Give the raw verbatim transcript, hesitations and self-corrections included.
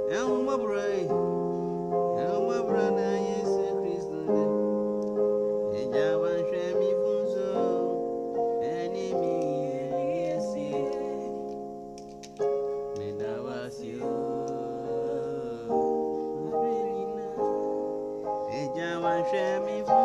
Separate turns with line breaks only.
é uma brain, é uma brana e esse Cristo. E já vai me função, enemy, esse me dá vazio. E já vai me função.